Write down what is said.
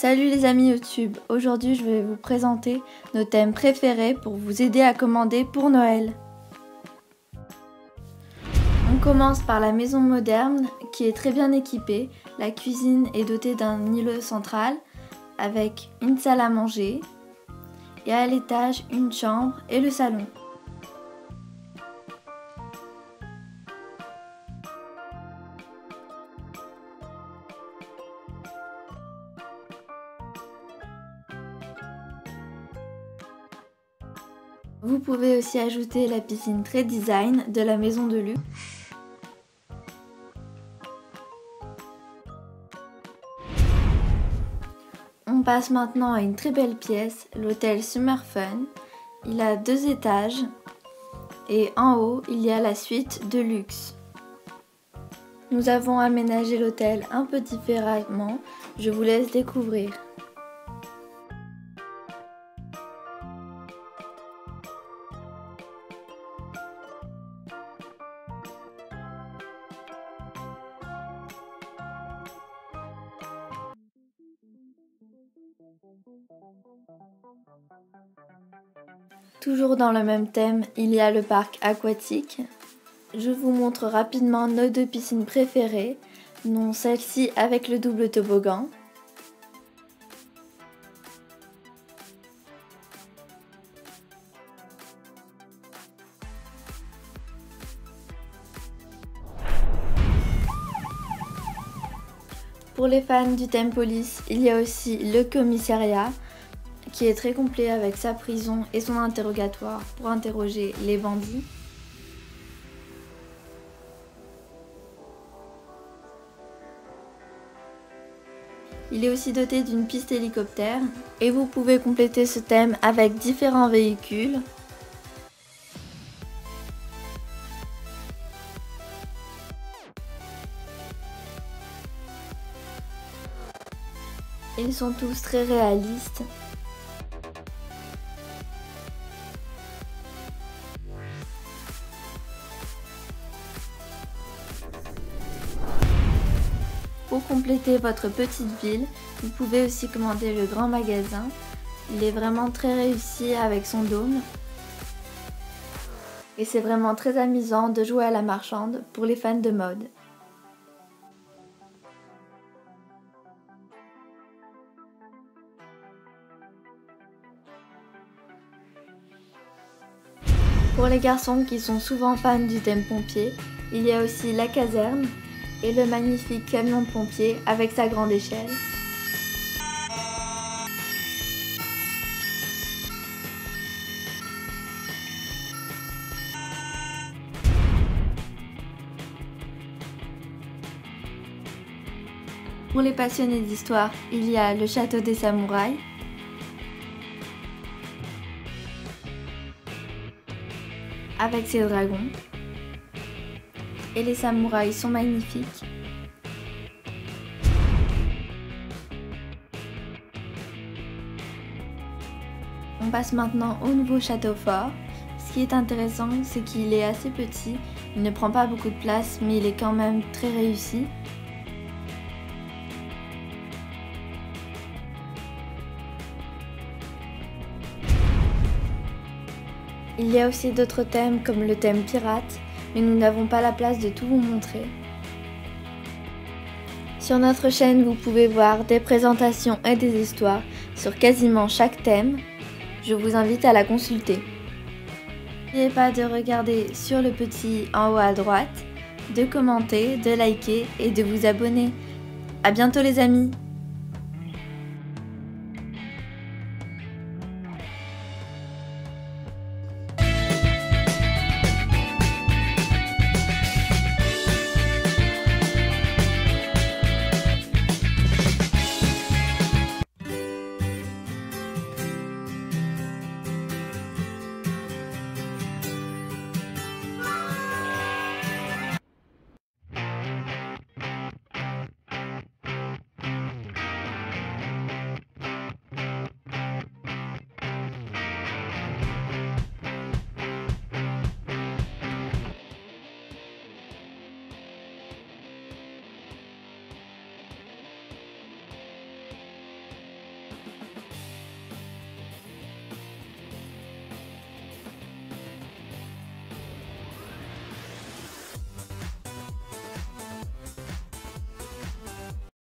Salut les amis YouTube, aujourd'hui je vais vous présenter nos thèmes préférés pour vous aider à commander pour Noël. On commence par la maison moderne qui est très bien équipée. La cuisine est dotée d'un îlot central avec une salle à manger et à l'étage une chambre et le salon. Vous pouvez aussi ajouter la piscine très design de la maison de luxe. On passe maintenant à une très belle pièce, l'hôtel Summer Fun. Il a 2 étages et en haut il y a la suite de luxe. Nous avons aménagé l'hôtel un peu différemment, je vous laisse découvrir. Toujours dans le même thème, il y a le parc aquatique. Je vous montre rapidement nos 2 piscines préférées, dont celle-ci avec le double toboggan. Pour les fans du thème police, il y a aussi le commissariat qui est très complet avec sa prison et son interrogatoire pour interroger les bandits. Il est aussi doté d'une piste hélicoptère et vous pouvez compléter ce thème avec différents véhicules. Ils sont tous très réalistes. Pour compléter votre petite ville, vous pouvez aussi commander le grand magasin. Il est vraiment très réussi avec son dôme. Et c'est vraiment très amusant de jouer à la marchande pour les fans de mode. Pour les garçons qui sont souvent fans du thème pompier, il y a aussi la caserne et le magnifique camion de pompier avec sa grande échelle. Pour les passionnés d'histoire, il y a le château des samouraïs, avec ses dragons. Et les samouraïs sont magnifiques. On passe maintenant au nouveau château fort. Ce qui est intéressant, c'est qu'il est assez petit, il ne prend pas beaucoup de place, mais il est quand même très réussi. Il y a aussi d'autres thèmes comme le thème pirate, mais nous n'avons pas la place de tout vous montrer. Sur notre chaîne, vous pouvez voir des présentations et des histoires sur quasiment chaque thème. Je vous invite à la consulter. N'oubliez pas de regarder sur le petit en haut à droite, de commenter, de liker et de vous abonner. À bientôt les amis!